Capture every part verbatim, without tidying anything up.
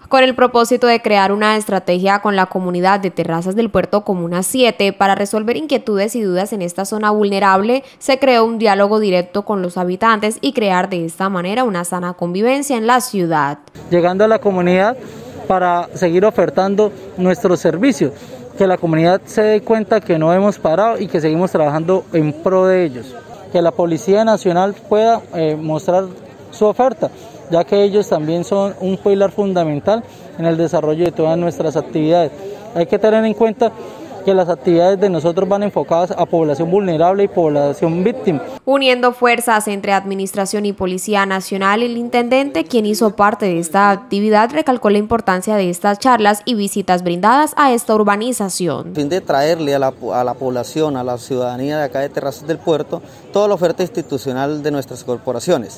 con el propósito de crear una estrategia con la comunidad de Terrazas del Puerto Comuna siete para resolver inquietudes y dudas en esta zona vulnerable. Se creó un diálogo directo con los habitantes y crear de esta manera una sana convivencia en la ciudad. Llegando a la comunidad para seguir ofertando nuestros servicios, que la comunidad se dé cuenta que no hemos parado y que seguimos trabajando en pro de ellos, que la Policía Nacional pueda eh, mostrar su oferta, ya que ellos también son un pilar fundamental en el desarrollo de todas nuestras actividades. Hay que tener en cuenta que las actividades de nosotros van enfocadas a población vulnerable y población víctima. Uniendo fuerzas entre Administración y Policía Nacional, el intendente, quien hizo parte de esta actividad, recalcó la importancia de estas charlas y visitas brindadas a esta urbanización. A fin de traerle a la, a la población, a la ciudadanía de acá de Terrazas del Puerto, toda la oferta institucional de nuestras corporaciones.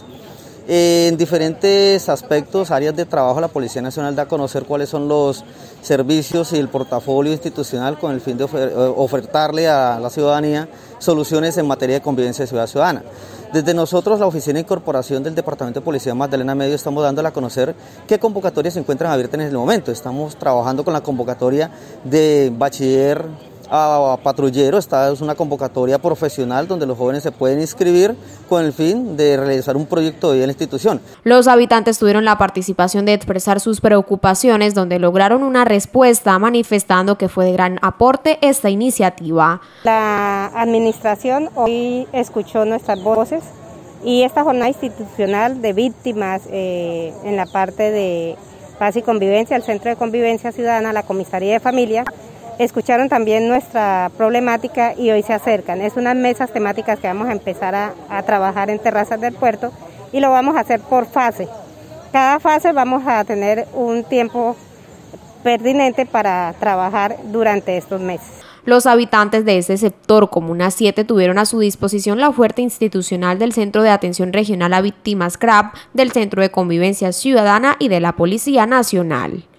En diferentes aspectos, áreas de trabajo, la Policía Nacional da a conocer cuáles son los servicios y el portafolio institucional con el fin de ofertarle a la ciudadanía soluciones en materia de convivencia de ciudad ciudadana. Desde nosotros, la Oficina de Incorporación del Departamento de Policía Magdalena Medio, estamos dándole a conocer qué convocatorias se encuentran abiertas en el momento. Estamos trabajando con la convocatoria de bachiller a patrullero. Esta es una convocatoria profesional donde los jóvenes se pueden inscribir con el fin de realizar un proyecto de vida en la institución. Los habitantes tuvieron la participación de expresar sus preocupaciones, donde lograron una respuesta manifestando que fue de gran aporte esta iniciativa. La administración hoy escuchó nuestras voces y esta jornada institucional de víctimas eh, en la parte de paz y convivencia, el Centro de Convivencia Ciudadana, la Comisaría de Familia, escucharon también nuestra problemática y hoy se acercan. Es unas mesas temáticas que vamos a empezar a, a trabajar en Terrazas del Puerto y lo vamos a hacer por fase. Cada fase vamos a tener un tiempo pertinente para trabajar durante estos meses. Los habitantes de este sector Comuna siete tuvieron a su disposición la oferta institucional del Centro de Atención Regional a Víctimas C R A P, del Centro de Convivencia Ciudadana y de la Policía Nacional.